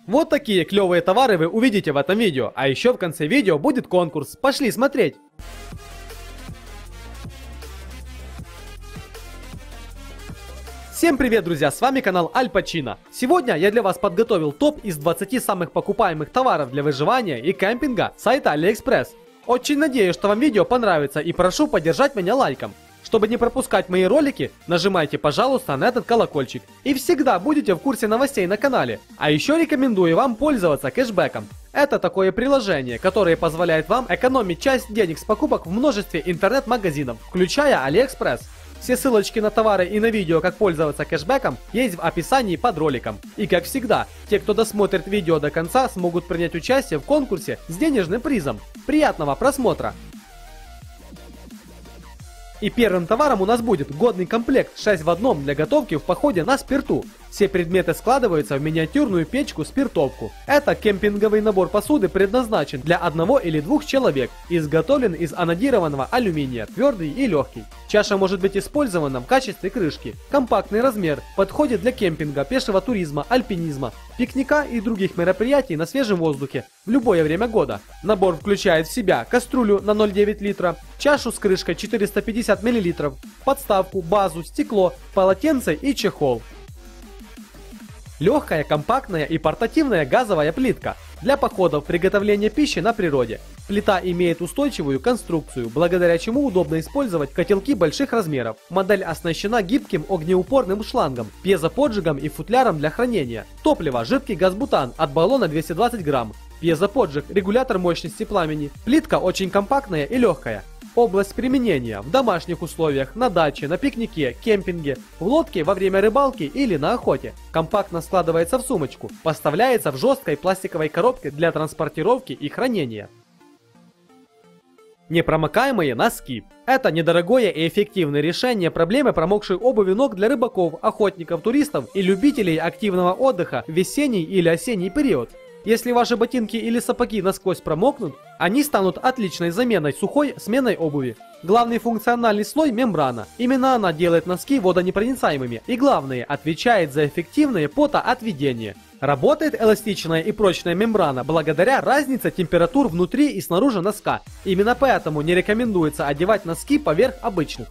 Вот такие клевые товары вы увидите в этом видео, а еще в конце видео будет конкурс. Пошли смотреть! Всем привет, друзья, с вами канал Аль Пачино. Сегодня я для вас подготовил топ из 20 самых покупаемых товаров для выживания и кемпинга сайта AliExpress. Очень надеюсь, что вам видео понравится, и прошу поддержать меня лайком. Чтобы не пропускать мои ролики, нажимайте, пожалуйста, на этот колокольчик. И всегда будете в курсе новостей на канале. А еще рекомендую вам пользоваться кэшбэком. Это такое приложение, которое позволяет вам экономить часть денег с покупок в множестве интернет-магазинов, включая AliExpress. Все ссылочки на товары и на видео, как пользоваться кэшбэком, есть в описании под роликом. И как всегда, те, кто досмотрит видео до конца, смогут принять участие в конкурсе с денежным призом. Приятного просмотра! И первым товаром у нас будет годный комплект 6 в одном для готовки в походе на спирту. Все предметы складываются в миниатюрную печку-спиртовку. Это кемпинговый набор посуды предназначен для одного или двух человек. Изготовлен из анодированного алюминия, твердый и легкий. Чаша может быть использована в качестве крышки. Компактный размер, подходит для кемпинга, пешего туризма, альпинизма, пикника и других мероприятий на свежем воздухе в любое время года. Набор включает в себя кастрюлю на 0,9 литра, чашу с крышкой 450 мл, подставку, базу, стекло, полотенце и чехол. Легкая, компактная и портативная газовая плитка для походов приготовления пищи на природе. Плита имеет устойчивую конструкцию, благодаря чему удобно использовать котелки больших размеров. Модель оснащена гибким огнеупорным шлангом, пьезоподжигом и футляром для хранения. Топливо, жидкий газ бутан от баллона 220 грамм. Пьезоподжиг, регулятор мощности пламени. Плитка очень компактная и легкая. Область применения: в домашних условиях, на даче, на пикнике, кемпинге, в лодке во время рыбалки или на охоте. Компактно складывается в сумочку, поставляется в жесткой пластиковой коробке для транспортировки и хранения. Непромокаемые носки. Это недорогое и эффективное решение проблемы промокшей обуви ног для рыбаков, охотников, туристов и любителей активного отдыха в весенний или осенний период. Если ваши ботинки или сапоги насквозь промокнут, они станут отличной заменой сухой сменной обуви. Главный функциональный слой — мембрана. Именно она делает носки водонепроницаемыми и, главное, отвечает за эффективное потоотведение. Работает эластичная и прочная мембрана благодаря разнице температур внутри и снаружи носка. Именно поэтому не рекомендуется одевать носки поверх обычных.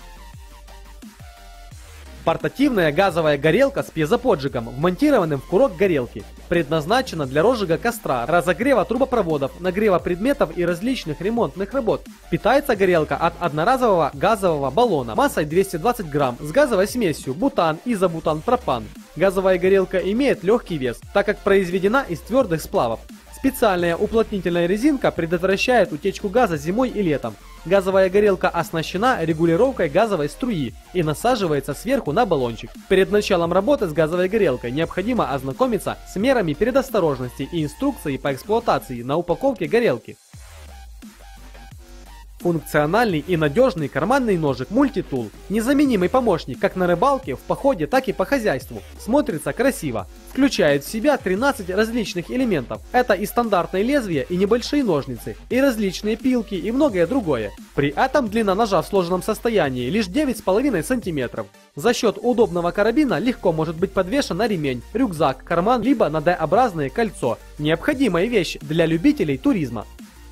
Портативная газовая горелка с пьезоподжигом, вмонтированным в курок горелки. Предназначена для розжига костра, разогрева трубопроводов, нагрева предметов и различных ремонтных работ. Питается горелка от одноразового газового баллона массой 220 грамм с газовой смесью бутан, изобутан, пропан. Газовая горелка имеет легкий вес, так как произведена из твердых сплавов. Специальная уплотнительная резинка предотвращает утечку газа зимой и летом. Газовая горелка оснащена регулировкой газовой струи и насаживается сверху на баллончик. Перед началом работы с газовой горелкой необходимо ознакомиться с мерами предосторожности и инструкцией по эксплуатации на упаковке горелки. Функциональный и надежный карманный ножик мультитул. Незаменимый помощник как на рыбалке, в походе, так и по хозяйству. Смотрится красиво. Включает в себя 13 различных элементов. Это и стандартное лезвие, и небольшие ножницы, и различные пилки, и многое другое. При этом длина ножа в сложенном состоянии лишь 9,5 см. За счет удобного карабина легко может быть подвешен на ремень, рюкзак, карман, либо на D-образное кольцо. Необходимая вещь для любителей туризма.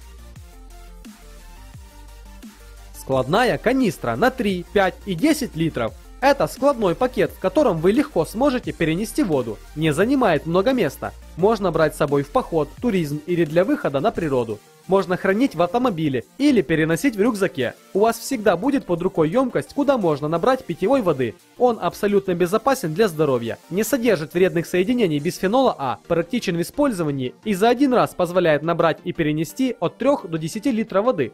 Складная канистра на 3, 5 и 10 литров. Это складной пакет, в котором вы легко сможете перенести воду. Не занимает много места. Можно брать с собой в поход, туризм или для выхода на природу. Можно хранить в автомобиле или переносить в рюкзаке. У вас всегда будет под рукой емкость, куда можно набрать питьевой воды. Он абсолютно безопасен для здоровья, не содержит вредных соединений бисфенола А, практичен в использовании и за один раз позволяет набрать и перенести от 3 до 10 литров воды.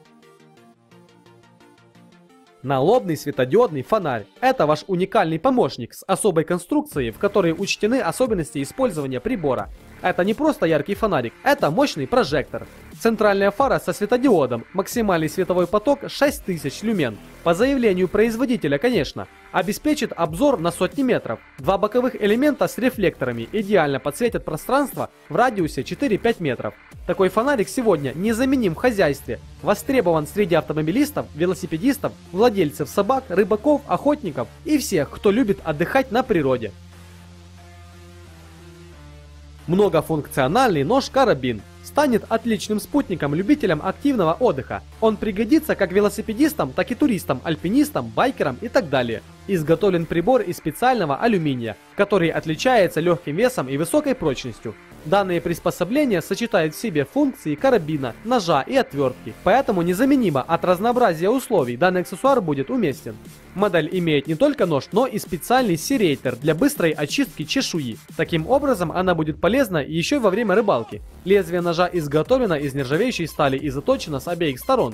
Налобный светодиодный фонарь. Это ваш уникальный помощник с особой конструкцией, в которой учтены особенности использования прибора. Это не просто яркий фонарик, это мощный прожектор. Центральная фара со светодиодом, максимальный световой поток 6000 люмен. По заявлению производителя, конечно. Обеспечит обзор на сотни метров. Два боковых элемента с рефлекторами идеально подсветят пространство в радиусе 4-5 метров. Такой фонарик сегодня незаменим в хозяйстве. Востребован среди автомобилистов, велосипедистов, владельцев собак, рыбаков, охотников и всех, кто любит отдыхать на природе. Многофункциональный нож-карабин станет отличным спутником любителям активного отдыха. Он пригодится как велосипедистам, так и туристам, альпинистам, байкерам и так далее. Изготовлен прибор из специального алюминия, который отличается легким весом и высокой прочностью. Данные приспособления сочетают в себе функции карабина, ножа и отвертки, поэтому незаменимо от разнообразия условий данный аксессуар будет уместен. Модель имеет не только нож, но и специальный серейтер для быстрой очистки чешуи. Таким образом, она будет полезна еще и во время рыбалки. Лезвие ножа изготовлено из нержавеющей стали и заточено с обеих сторон.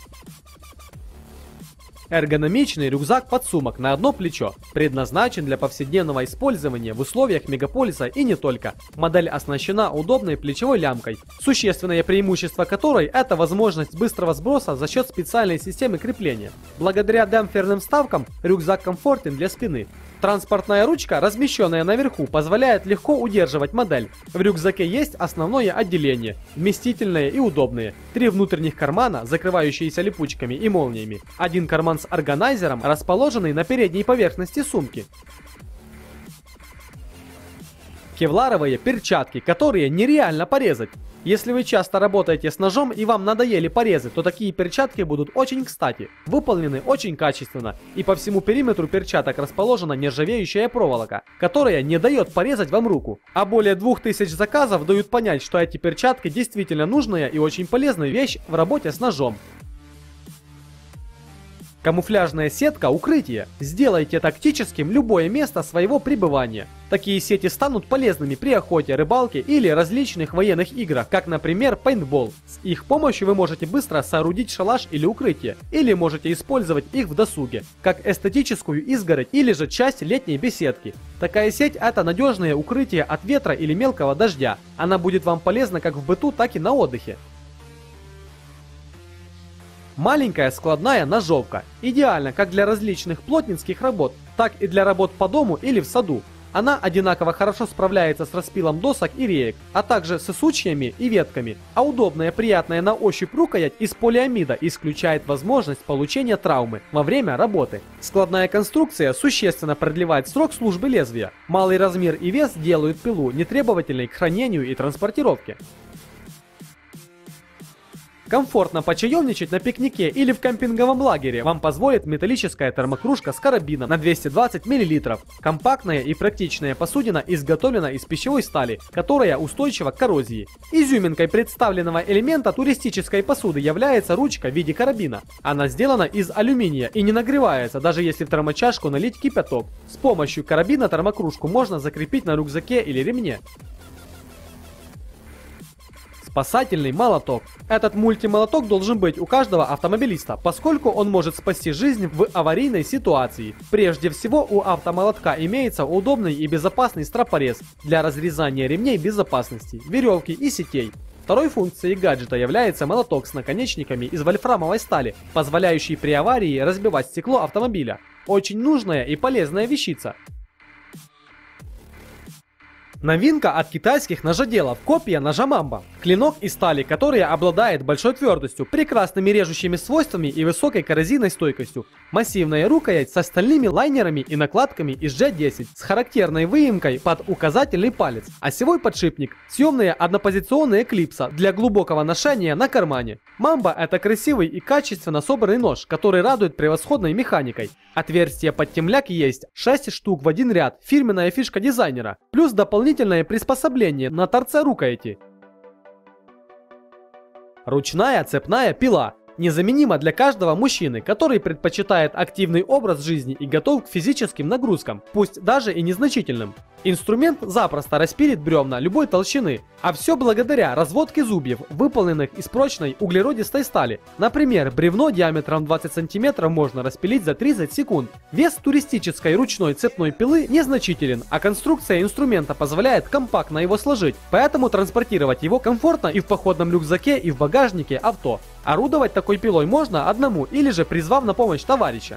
Эргономичный рюкзак-подсумок на одно плечо. Предназначен для повседневного использования в условиях мегаполиса и не только. Модель оснащена удобной плечевой лямкой, существенное преимущество которой это возможность быстрого сброса за счет специальной системы крепления. Благодаря демпферным вставкам рюкзак комфортен для спины. Транспортная ручка, размещенная наверху, позволяет легко удерживать модель. В рюкзаке есть основное отделение, вместительное и удобное. 3 внутренних кармана, закрывающиеся липучками и молниями. Один карман с органайзером, расположенный на передней поверхности сумки. Кевларовые перчатки, которые нереально порезать. Если вы часто работаете с ножом и вам надоели порезы, то такие перчатки будут очень кстати. Выполнены очень качественно, и по всему периметру перчаток расположена нержавеющая проволока, которая не дает порезать вам руку. А более 2000 заказов дают понять, что эти перчатки действительно нужная и очень полезная вещь в работе с ножом. Камуфляжная сетка укрытия. Сделайте тактическим любое место своего пребывания. Такие сети станут полезными при охоте, рыбалке или различных военных играх, как, например, пейнтбол. С их помощью вы можете быстро соорудить шалаш или укрытие, или можете использовать их в досуге, как эстетическую изгородь или же часть летней беседки. Такая сеть – это надежное укрытие от ветра или мелкого дождя. Она будет вам полезна как в быту, так и на отдыхе. Маленькая складная ножовка. Идеально как для различных плотницких работ, так и для работ по дому или в саду. Она одинаково хорошо справляется с распилом досок и реек, а также с сучьями и ветками. А удобная, приятная на ощупь рукоять из полиамида исключает возможность получения травмы во время работы. Складная конструкция существенно продлевает срок службы лезвия. Малый размер и вес делают пилу нетребовательной к хранению и транспортировке. Комфортно почаевничать на пикнике или в кемпинговом лагере вам позволит металлическая термокружка с карабином на 220 мл. Компактная и практичная посудина изготовлена из пищевой стали, которая устойчива к коррозии. Изюминкой представленного элемента туристической посуды является ручка в виде карабина. Она сделана из алюминия и не нагревается, даже если в термочашку налить кипяток. С помощью карабина термокружку можно закрепить на рюкзаке или ремне. Спасательный молоток. Этот мультимолоток должен быть у каждого автомобилиста, поскольку он может спасти жизнь в аварийной ситуации. Прежде всего, у автомолотка имеется удобный и безопасный стропорез для разрезания ремней безопасности, веревки и сетей. Второй функцией гаджета является молоток с наконечниками из вольфрамовой стали, позволяющий при аварии разбивать стекло автомобиля. Очень нужная и полезная вещица. Новинка от китайских ножоделов – копия ножа Mamba. Клинок из стали, который обладает большой твердостью, прекрасными режущими свойствами и высокой коррозийной стойкостью. Массивная рукоять со стальными лайнерами и накладками из G10 с характерной выемкой под указательный палец. Осевой подшипник – съемная однопозиционная клипса для глубокого ношения на кармане. Mamba – это красивый и качественно собранный нож, который радует превосходной механикой. Отверстия под темляк есть 6 штук в один ряд, фирменная фишка дизайнера, плюс дополнительное приспособление на торце рукояти. Ручная цепная пила. Незаменима для каждого мужчины, который предпочитает активный образ жизни и готов к физическим нагрузкам, пусть даже и незначительным. Инструмент запросто распилит бревна любой толщины, а все благодаря разводке зубьев, выполненных из прочной углеродистой стали. Например, бревно диаметром 20 см можно распилить за 30 секунд. Вес туристической ручной цепной пилы незначителен, а конструкция инструмента позволяет компактно его сложить, поэтому транспортировать его комфортно и в походном рюкзаке, и в багажнике авто. Орудовать такой пилой можно одному или же призвав на помощь товарища.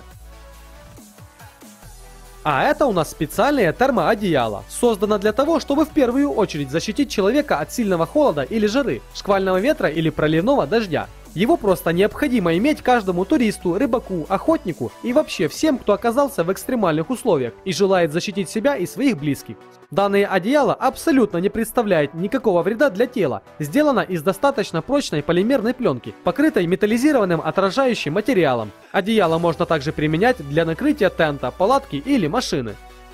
А это у нас специальное термоодеяло. Создано для того, чтобы в первую очередь защитить человека от сильного холода или жары, шквального ветра или проливного дождя. Его просто необходимо иметь каждому туристу, рыбаку, охотнику и вообще всем, кто оказался в экстремальных условиях и желает защитить себя и своих близких. Данное одеяло абсолютно не представляет никакого вреда для тела. Сделано из достаточно прочной полимерной пленки, покрытой металлизированным отражающим материалом. Одеяло можно также применять для накрытия тента, палатки или машины.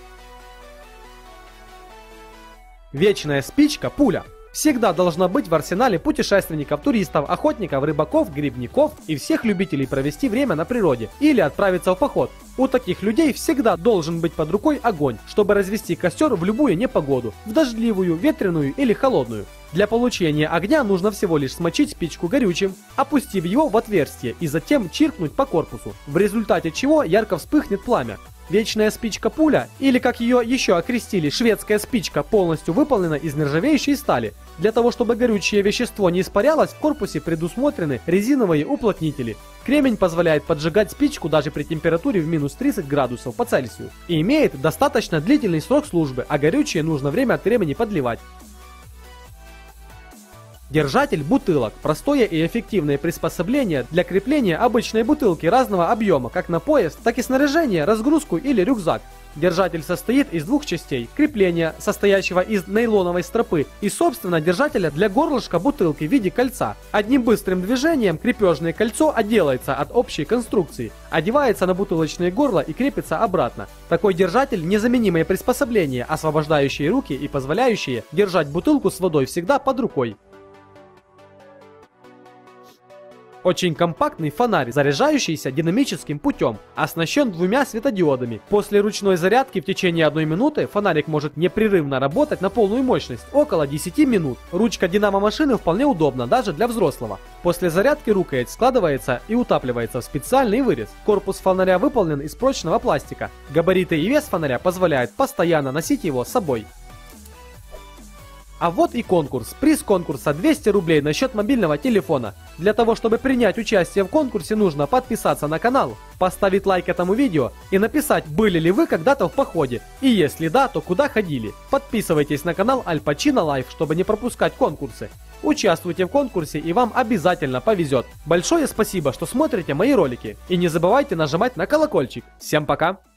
Вечная спичка пуля всегда должна быть в арсенале путешественников, туристов, охотников, рыбаков, грибников и всех любителей провести время на природе или отправиться в поход. У таких людей всегда должен быть под рукой огонь, чтобы развести костер в любую непогоду, в дождливую, ветреную или холодную. Для получения огня нужно всего лишь смочить спичку горючим, опустив его в отверстие и затем чиркнуть по корпусу, в результате чего ярко вспыхнет пламя. Вечная спичка пуля, или как ее еще окрестили, шведская спичка, полностью выполнена из нержавеющей стали. Для того, чтобы горючее вещество не испарялось, в корпусе предусмотрены резиновые уплотнители. Кремень позволяет поджигать спичку даже при температуре в минус 30 градусов по Цельсию и имеет достаточно длительный срок службы, а горючее нужно время от времени подливать. Держатель бутылок – простое и эффективное приспособление для крепления обычной бутылки разного объема, как на пояс, так и снаряжение, разгрузку или рюкзак. Держатель состоит из двух частей – крепления, состоящего из нейлоновой стропы, и, собственно, держателя для горлышка бутылки в виде кольца. Одним быстрым движением крепежное кольцо отделается от общей конструкции, одевается на бутылочное горло и крепится обратно. Такой держатель – незаменимое приспособление, освобождающее руки и позволяющее держать бутылку с водой всегда под рукой. Очень компактный фонарь, заряжающийся динамическим путем, оснащен двумя светодиодами. После ручной зарядки в течение 1 минуты фонарик может непрерывно работать на полную мощность, около 10 минут. Ручка динамо-машины вполне удобна даже для взрослого. После зарядки рукоять складывается и утапливается в специальный вырез. Корпус фонаря выполнен из прочного пластика. Габариты и вес фонаря позволяют постоянно носить его с собой. А вот и конкурс. Приз конкурса 200 рублей на счет мобильного телефона. Для того, чтобы принять участие в конкурсе, нужно подписаться на канал, поставить лайк этому видео и написать, были ли вы когда-то в походе. И если да, то куда ходили. Подписывайтесь на канал Аль Пачино Лайф, чтобы не пропускать конкурсы. Участвуйте в конкурсе и вам обязательно повезет. Большое спасибо, что смотрите мои ролики. И не забывайте нажимать на колокольчик. Всем пока!